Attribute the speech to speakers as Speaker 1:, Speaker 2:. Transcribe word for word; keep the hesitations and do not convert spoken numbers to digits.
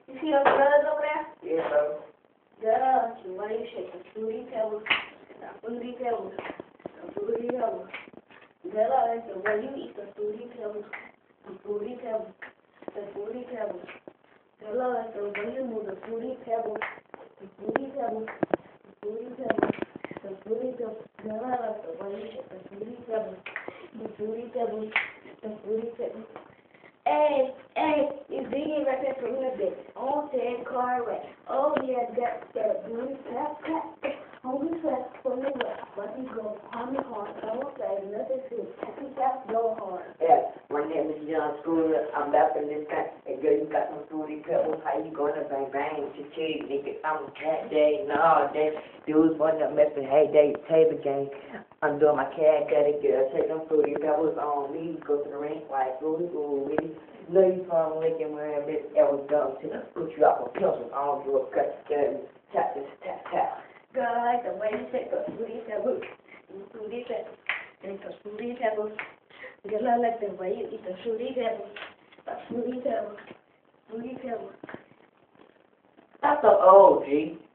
Speaker 1: You see those birds over there?
Speaker 2: Yeah, bro.
Speaker 1: Girl, you want you shake the fruity pebbles, the fruity pebbles, the fruity pebbles. Girl, that's the way you eat the fruity pebbles, the fruity pebbles, the fruity pebbles. Girl, that's the way you move the fruity pebbles, the fruity pebbles, the fruity pebbles, the fruity pebbles. Girl, that's the way you shake the fruity pebbles, the fruity pebbles, the fruity pebbles. Hey, hey, you digging right there from the bit. Oh, dead car wreck. Oh, yeah, got that blue clap, clap. Holy clap, from the west. But you go on the horn. I won't say nothing to happy clap, no horn.
Speaker 2: Yeah, my name is John Scooter. I'm rapping this time. Hey, girl, you got some fruity pebbles. How you gonna bang bang? Chichi, nigga, I'm a cat day. No, day. Dudes wanna mess with hey day table game. I'm doing my cat daddy girl. Take them fruity pebbles on me. Go to the ring like fruity, fruity. Know you from Lincoln where this ever dumb to the put you out with pencils. I don't do a cut, cut, tap, this, tap, tap.
Speaker 1: Girl, I like the way you shake the fruity pebbles, the fruity pebbles, and the fruity pebbles. Girl, I like the way you eat the fruity pebbles, the fruity pebbles, fruity pebbles.
Speaker 2: That's so old, G.